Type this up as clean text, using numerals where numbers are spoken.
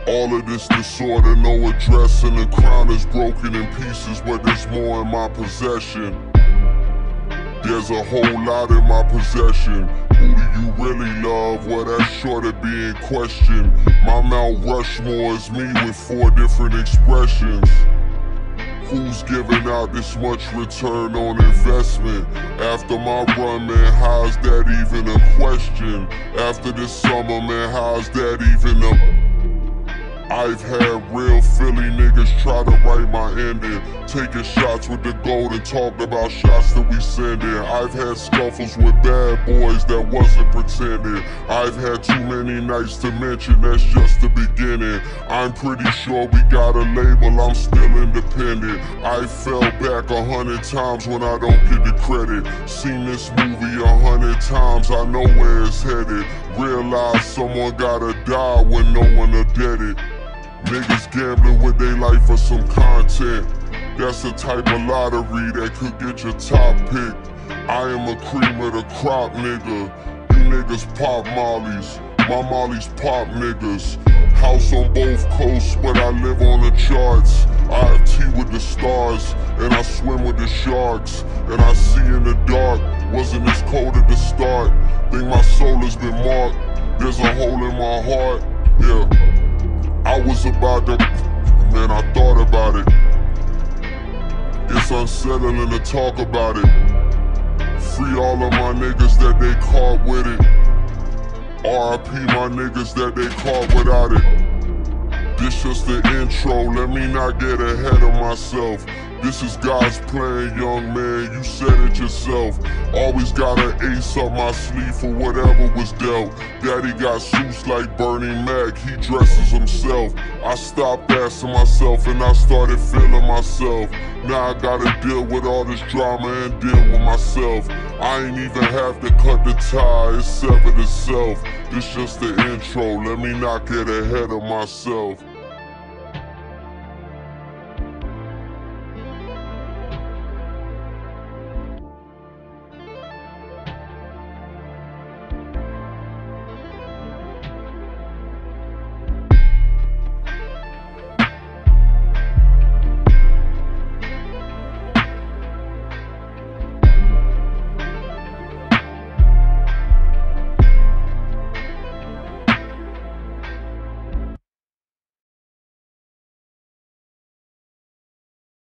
All of this disorder, no address, and the crown is broken in pieces, but there's more in my possession. There's a whole lot in my possession. Who do you really love? Well, that's sure to be in question. My Mount Rushmore is me with 4 different expressions. Who's giving out this much return on investment? After my run, man, how's that even a question? After this summer, man, how's that even a... I've had real Philly niggas try to write my ending, taking shots with the gold and talked about shots that we sending. I've had scuffles with bad boys that wasn't pretending. I've had too many nights to mention, that's just the beginning. I'm pretty sure we got a label, I'm still independent. I fell back 100 times when I don't get the credit. Seen this movie 100 times, I know where it's headed. Realize someone gotta die when no one will get it. Niggas gambling with their life for some content. That's the type of lottery that could get your top pick. I am a cream of the crop, nigga. You niggas pop mollies, my mollies pop niggas. House on both coasts, but I live on the charts. I have tea with the stars, and I swim with the sharks. And I see in the dark, wasn't this cold at the start. Think my soul has been marked, there's a hole in my heart, yeah. I was about to, man, I thought about it. It's unsettling to talk about it. Free all of my niggas that they caught with it. RIP my niggas that they caught without it. This just the intro, let me not get ahead of myself. This is God's plan, young man, you said it yourself. Always got an ace up my sleeve for whatever was dealt. Daddy got suits like Bernie Mac, he dresses himself. I stopped asking myself and I started feeling myself. Now I gotta deal with all this drama and deal with myself. I ain't even have to cut the tie, it's severed itself. This just the intro, let me not get ahead of myself.